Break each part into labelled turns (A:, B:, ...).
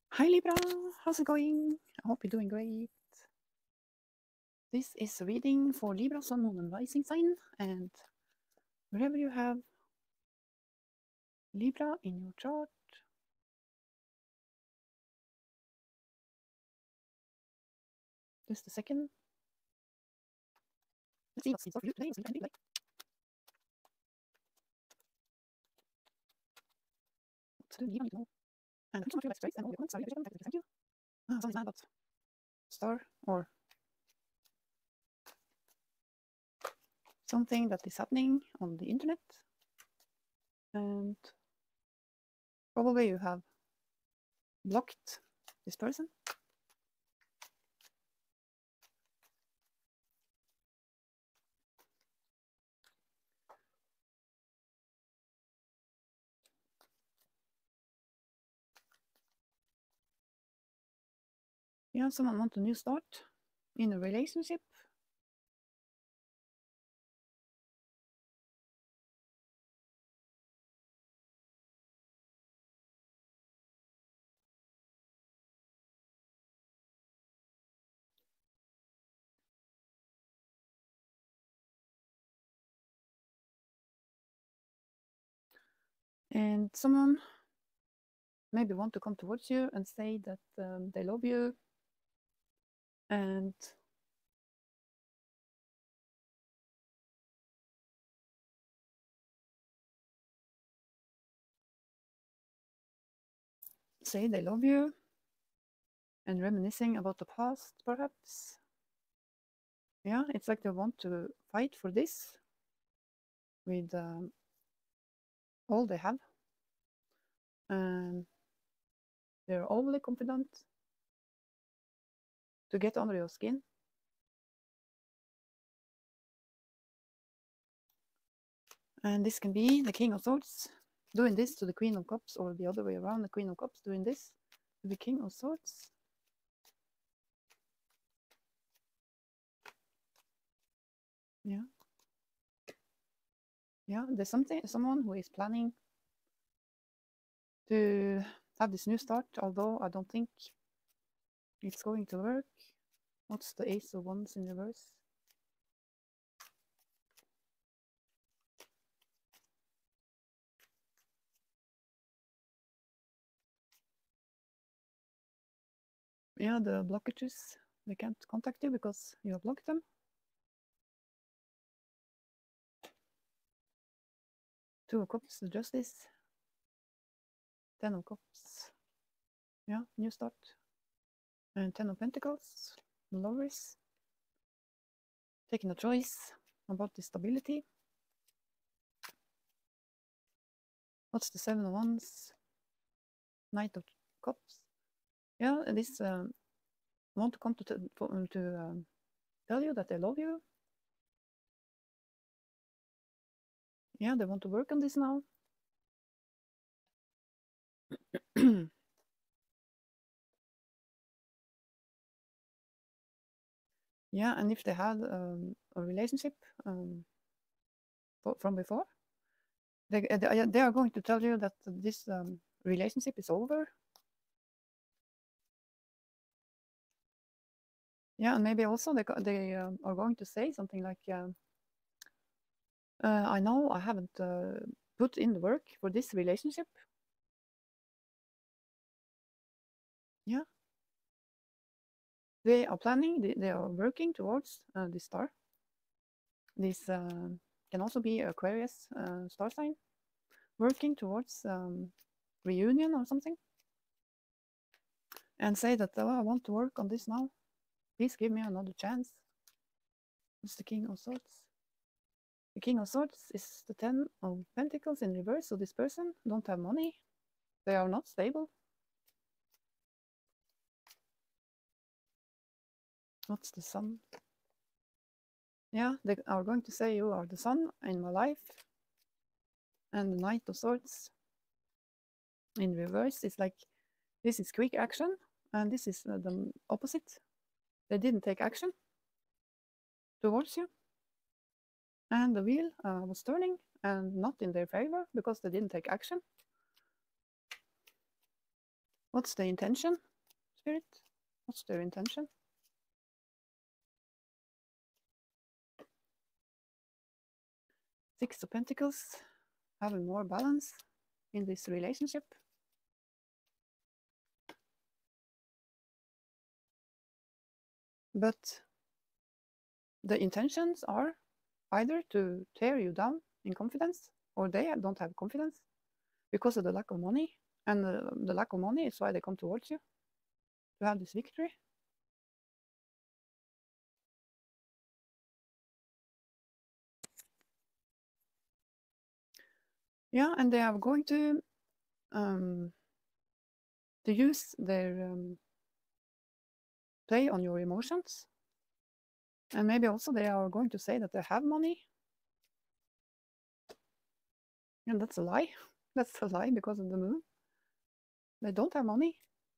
A: Hi Libra, how's it going? I hope you're doing great. This is a reading for Libra, Sun, Moon, and Rising sign, and wherever you have Libra in your chart, just a second. Let's see what's in store for you today. Like. What do you need to know? And thank you so much for your likes, and all your comments. I really appreciate them. Thank you. Something's mad about star or something that is happening on the internet, and probably you have blocked this person. Yeah, someone wants a new start in a relationship. And someone maybe want to come towards you and say that they love you and say they love you and reminiscing about the past, perhaps. Yeah, it's like they want to fight for this with all they have. And they're overly confident to get under your skin. And this can be the King of Swords doing this to the Queen of Cups, or the other way around, the Queen of Cups doing this to the King of Swords. Yeah. Yeah, there's someone who is planning to have this new start, although I don't think it's going to work. What's the Ace of Wands in reverse? Yeah, the blockages. They can't contact you because you have blocked them. Two of Cups, the Justice. 10 of Cups. Yeah, new start. And 10 of Pentacles, the Lovers. Taking a choice about the stability. What's the 7 of Wands? Knight of Cups. Yeah, this want to come to tell you that they love you. Yeah, they want to work on this now. Yeah, and if they had a relationship from before, they are going to tell you that this relationship is over. Yeah, and maybe also they are going to say something like, I know I haven't put in the work for this relationship. Yeah. They are planning, they are working towards this star. This can also be Aquarius star sign, working towards reunion or something. And say that, oh, I want to work on this now. Please give me another chance. It's the King of Swords. The King of Swords is the 10 of Pentacles in reverse, so this person don't have money. They are not stable. What's the Sun? Yeah, they are going to say you are the Sun in my life. And the Knight of Swords in reverse is like, this is quick action, and this is the opposite. They didn't take action towards you. And the wheel was turning, and not in their favor, because they didn't take action. What's the intention, Spirit? What's their intention? Six of Pentacles, having more balance in this relationship. But the intentions are either to tear you down in confidence, or they don't have confidence because of the lack of money. And the lack of money is why they come towards you, to have this victory. Yeah, and they are going to use their play on your emotions. And maybe also they are going to say that they have money. And that's a lie. That's a lie because of the moon. They don't have money.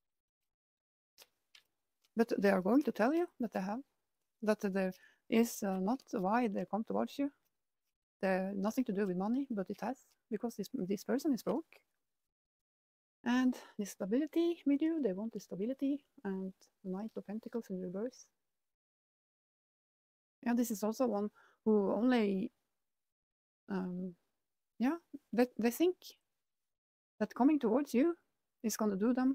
A: But they are going to tell you that they have. That there is not why they come towards you. They're nothing to do with money, but it has, because this person is broke. And the stability with you, they want the stability, and the Knight of Pentacles in reverse. Yeah, this is also one who only, yeah, they think that coming towards you is going to do them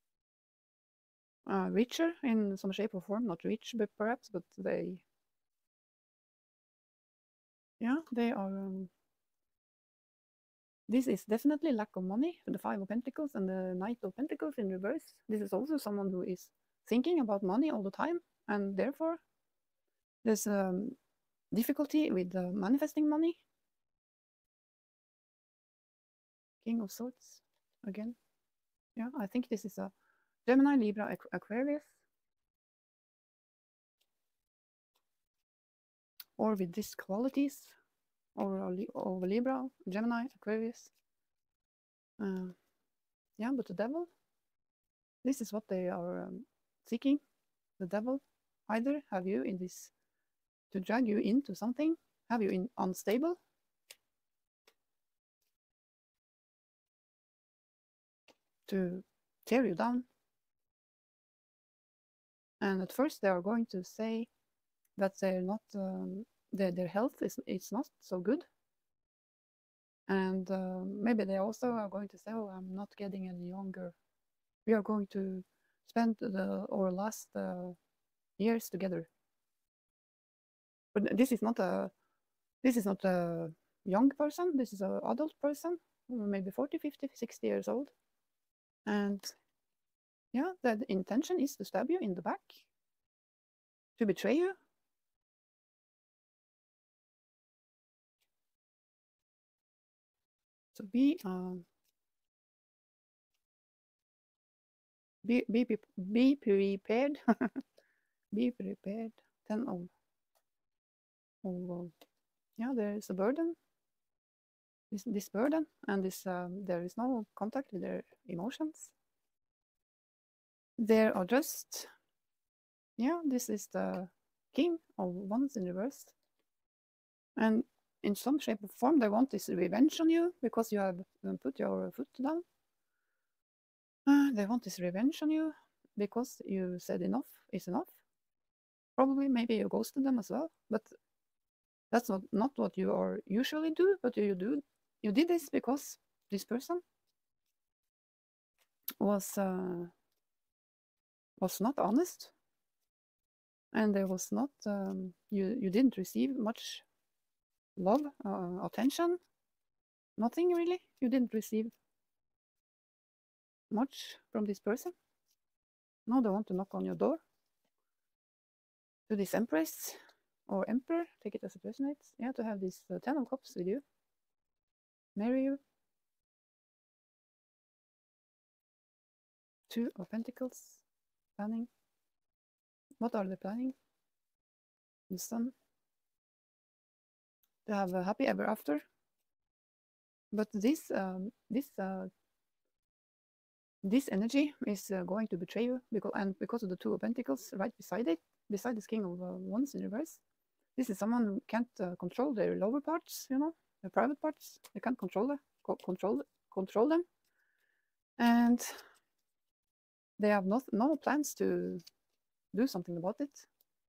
A: richer in some shape or form. Not rich, but perhaps, but they, yeah, they are. This is definitely lack of money, the Five of Pentacles and the Knight of Pentacles in reverse. This is also someone who is thinking about money all the time, and therefore there's difficulty with manifesting money. King of Swords again. Yeah, I think this is a Gemini, Libra, Aquarius. Or with these qualities, or Libra, Gemini, Aquarius. Yeah, but the devil, this is what they are seeking. The devil either have you in this, to drag you into something, have you in unstable, to tear you down. And at first they are going to say that they're not, their health is not so good. And maybe they also are going to say, oh, I'm not getting any younger. We are going to spend our last years together. But this is not a young person. This is an adult person, maybe 40, 50, 60 years old. And yeah, the intention is to stab you in the back, to betray you. So be prepared. Be prepared. 10 of yeah, there is a burden. This burden, and this there is no contact with their emotions. There are just, yeah, this is the King of Wands in reverse. And in some shape or form, they want this revenge on you because you have put your foot down. They want this revenge on you because you said enough is enough. Probably, maybe you ghosted them as well, but that's not what you are usually do. But you did this because this person was not honest, and there was not you didn't receive much love, attention, nothing really. You didn't receive much from this person. Now they want to knock on your door. To this Empress or Emperor, take it as it resonates. Yeah, to have this 10 of Cups with you, marry you. 2 of Pentacles, planning. What are they planning? The Sun. To have a happy ever after. But this energy is going to betray you because of the 2 of Pentacles right beside it, beside this King of Wands in reverse. This is someone who can't control their lower parts, you know, their private parts. They can't control them. And They have no plans to do something about it.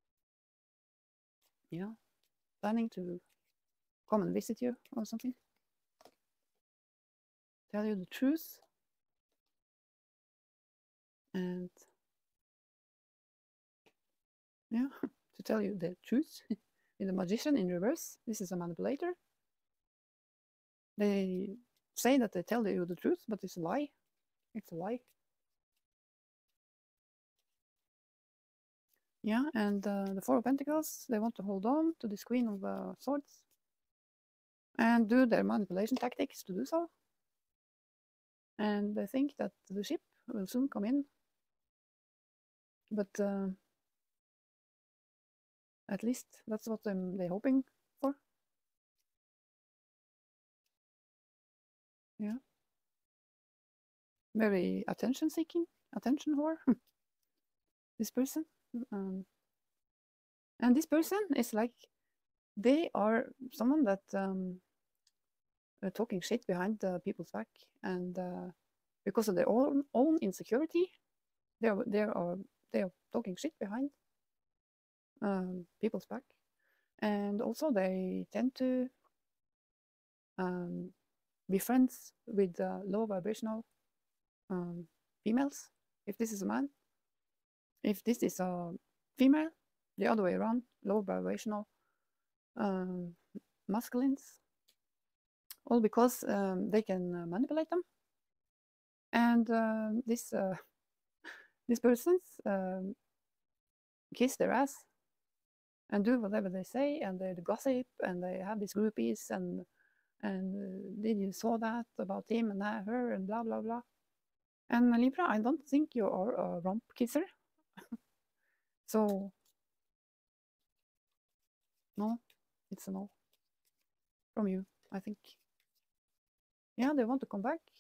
A: Yeah, planning to come and visit you or something. Tell you the truth. And yeah, to tell you the truth. In the Magician in reverse, this is a manipulator. They say that they tell you the truth, but it's a lie. It's a lie. Yeah, and the Four of Pentacles, they want to hold on to this Queen of Swords and do their manipulation tactics to do so. And they think that the ship will soon come in. But at least that's what they're hoping for. Yeah. Very attention-seeking, attention whore. This person. And this person is like, they are someone that talking shit behind people's back, and because of their own insecurity, they are talking shit behind people's back, and also they tend to be friends with low vibrational females. If this is a man, if this is a female, the other way around, low vibrational masculines, all because they can manipulate them. And these persons kiss their ass and do whatever they say, and they gossip, and they have these groupies, and did you saw that about him and her, and blah blah blah. And Libra, I don't think you are a rump kisser. So no, it's a no from you, I think. Yeah, they want to come back.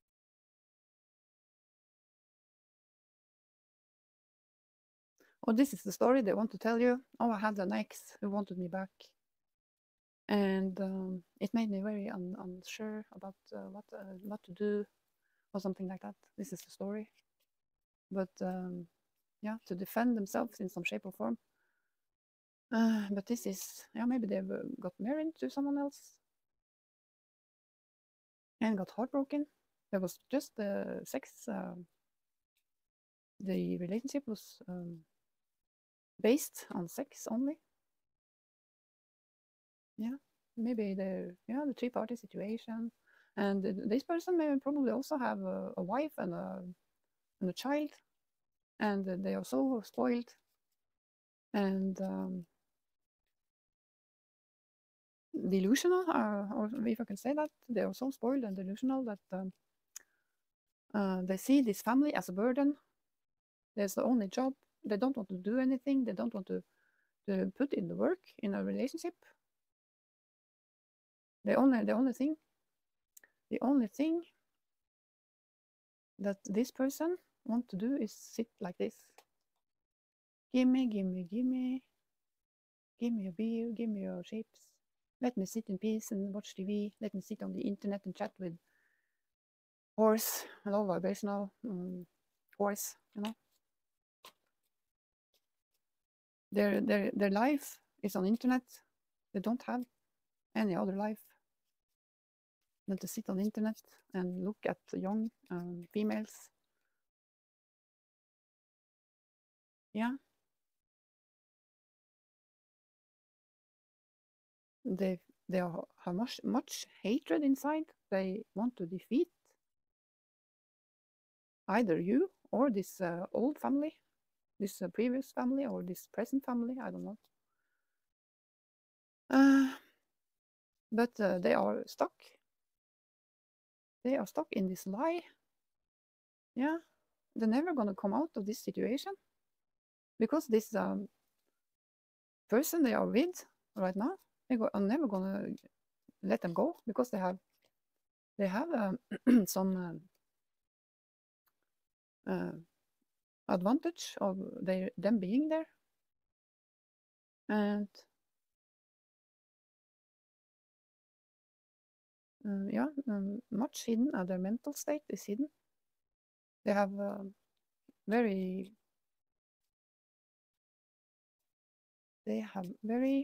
A: Oh, this is the story they want to tell you. Oh, I had an ex who wanted me back. And it made me very unsure about what to do or something like that. This is the story. But yeah, to defend themselves in some shape or form. But this is, yeah, maybe they've got married to someone else and got heartbroken. There was just the sex, the relationship was based on sex only. Yeah, maybe the three-party situation. And this person may probably also have a wife and a child, and they are so spoiled, and delusional, or if I can say that, they are so spoiled and delusional that they see this family as a burden. There's the only job. They don't want to do anything. They don't want to put in the work in a relationship. The only thing that this person want to do is sit like this. Gimme a beer, give me your chips. Let me sit in peace and watch TV. Let me sit on the internet and chat with horse, low vibrational horse, you know. Their life is on internet. They don't have any other life than to sit on the internet and look at young females. Yeah. They have much hatred inside. They want to defeat either you or this old family, this previous family, or this present family. I don't know. But they are stuck. They are stuck in this lie. Yeah, they're never gonna come out of this situation because this person they are with right now, are never gonna let them go because they have some advantage of them being there, and yeah, much hidden. Their mental state is hidden. They have very, they have very,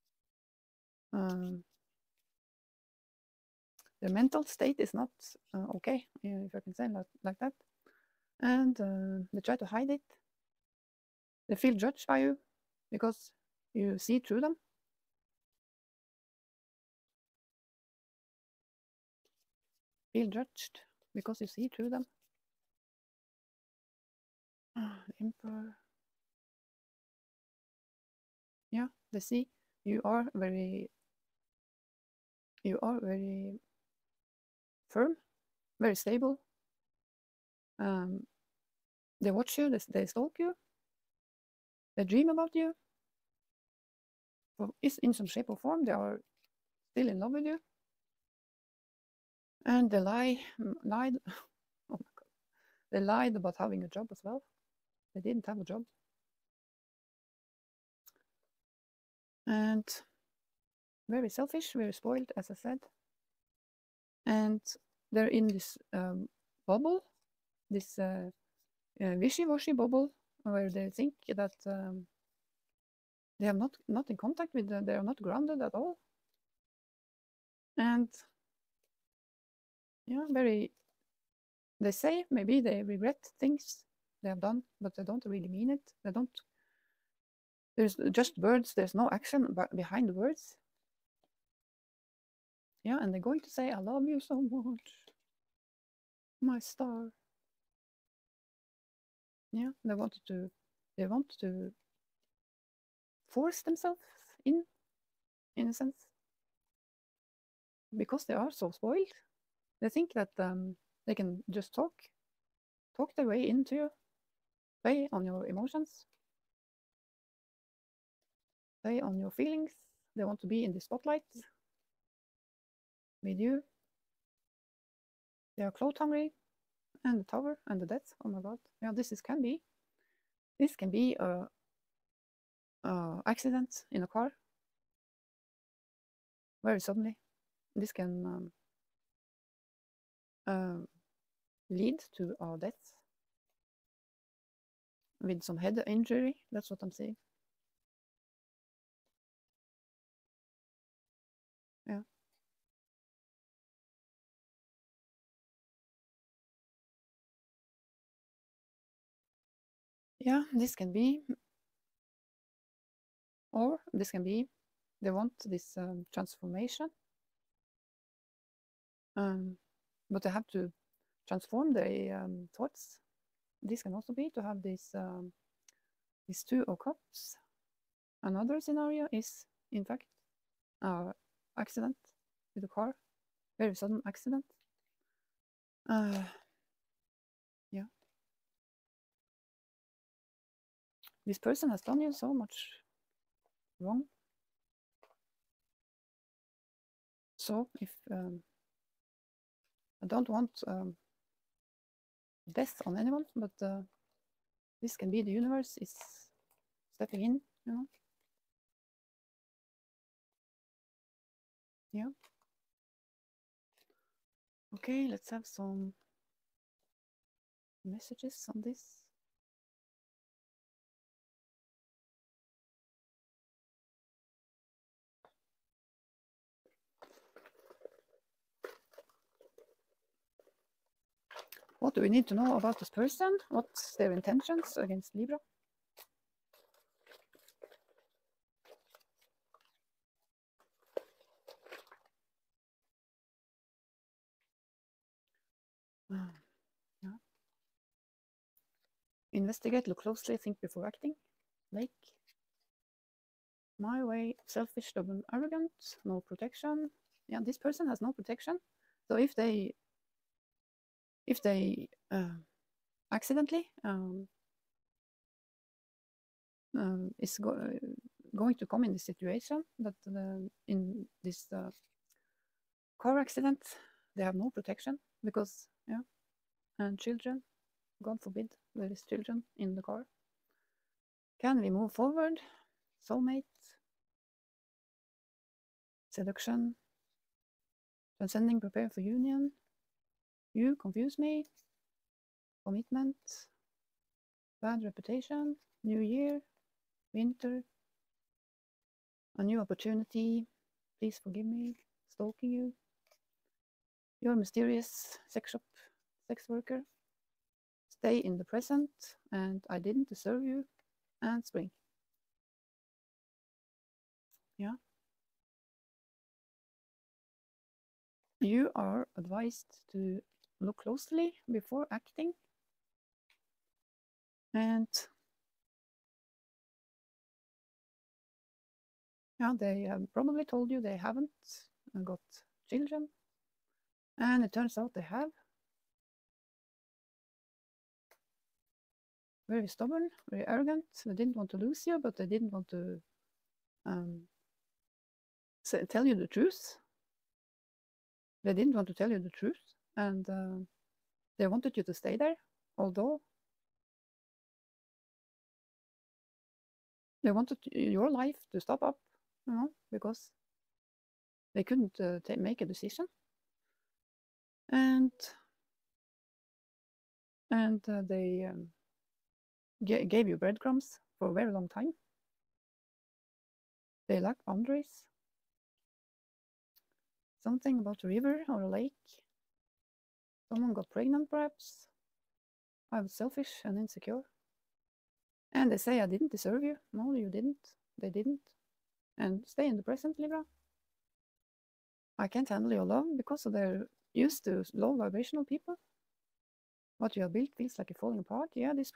A: their mental state is not okay, if I can say like that. And they try to hide it. They feel judged by you because you see through them. Feel judged because you see through them. Emperor. Yeah, they see you are very firm, very stable. They watch you, they stalk you, they dream about you. In some shape or form, they are still in love with you. And they lied. Oh my God. They lied about having a job as well. They didn't have a job. And very selfish, very spoiled, as I said. And they're in this bubble, this wishy-washy bubble, where they think that they have not in contact with, they are not grounded at all. And yeah, they say maybe they regret things they have done, but they don't really mean it. They don't. There's just words. There's no action behind the words. Yeah, and they're going to say, "I love you so much, my star." Yeah, they want to force themselves in a sense, because they are so spoiled. They think that they can just talk their way into you, play on your emotions, play on your feelings. They want to be in the spotlight with you. They are clout hungry, and the tower and the death. Oh my God! Yeah, this can be a accident in a car. Very suddenly, this can lead to our death with some head injury. That's what I'm saying. Yeah. Yeah, this can be, or this can be, they want this transformation, but they have to transform their thoughts. This can also be to have this these two of cups. Another scenario is, in fact, accident with a car, very sudden accident. Yeah. This person has done you so much wrong. So if I don't want death on anyone, but this can be the universe is stepping in, you know. Yeah. Okay, let's have some messages on this. What do we need to know about this person? What's their intentions against Libra? Yeah. Investigate, look closely, think before acting. Lake. My way, selfish, stubborn, arrogant, no protection. Yeah, this person has no protection. So if they accidentally is going to come in this situation, that in this car accident, they have no protection because, yeah, and children, God forbid, there is children in the car. Can we move forward? Soulmate, seduction, transcending, prepare for union. You confuse me. Commitment, bad reputation, new year, winter, a new opportunity, please forgive me, stalking you, you're mysterious sex shop, sex worker, stay in the present, and I didn't deserve you, and spring. Yeah. You are advised to look closely before acting, and yeah, they probably told you they haven't got children, and it turns out they have. Very stubborn, very arrogant. They didn't want to lose you, but they didn't want to tell you the truth. They didn't want to tell you the truth, and they wanted you to stay there, although they wanted your life to stop up, you know, because they couldn't make a decision. And they gave you breadcrumbs for a very long time. They lack boundaries. Something about a river or a lake. Someone got pregnant, perhaps. I was selfish and insecure. And they say I didn't deserve you. No, you didn't. They didn't. And stay in the present, Libra. I can't handle your love because they're used to low vibrational people. What you have built feels like it's falling apart. Yeah, this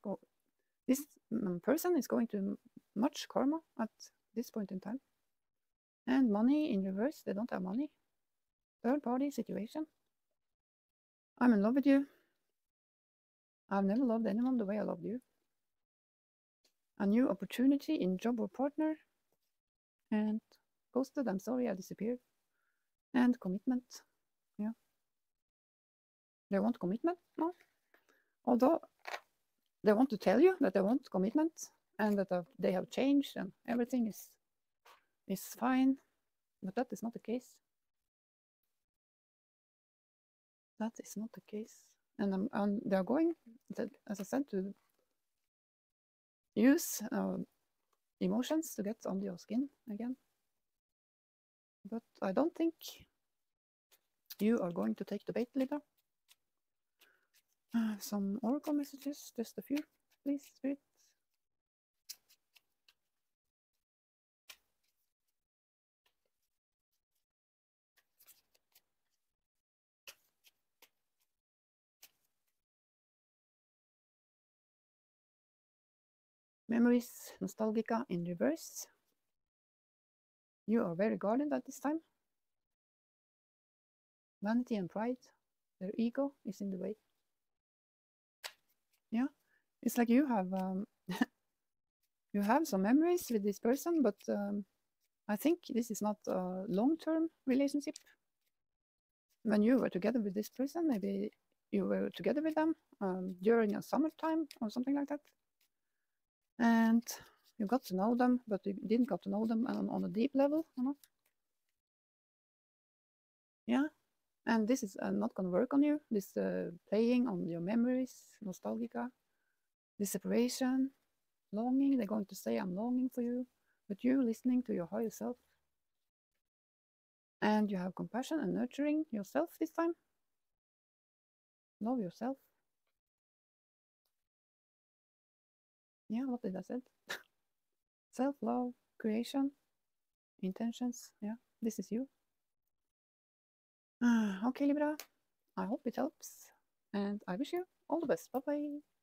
A: person is going to much karma at this point in time. And money in reverse, they don't have money. Third party situation. I'm in love with you. I've never loved anyone the way I loved you. A new opportunity in job or partner. And ghosted, I'm sorry, I disappeared. And commitment. Yeah. They want commitment? No. Although they want to tell you that they want commitment and that they have changed and everything is fine. But that is not the case. That is not the case. And they're going, as I said, to use emotions to get under your skin again. But I don't think you are going to take the bait, Libra. Some oracle messages, just a few, please, Spirit. Memories, nostalgica in reverse. You are very guarded at this time. Vanity and pride, their ego is in the way. Yeah, it's like you have you have some memories with this person, but I think this is not a long-term relationship. When you were together with this person, maybe you were together with them during a summertime or something like that, and you got to know them, but you didn't get to know them on a deep level, you know. Yeah, and this is not going to work on you. This playing on your memories, nostalgica, this separation, longing. They're going to say, I'm longing for you, but you listening to your higher self. And you have compassion and nurturing yourself this time. Love yourself. Yeah, what did I say? Self-love, creation, intentions. Yeah, this is you. Okay, Libra. I hope it helps. And I wish you all the best. Bye-bye.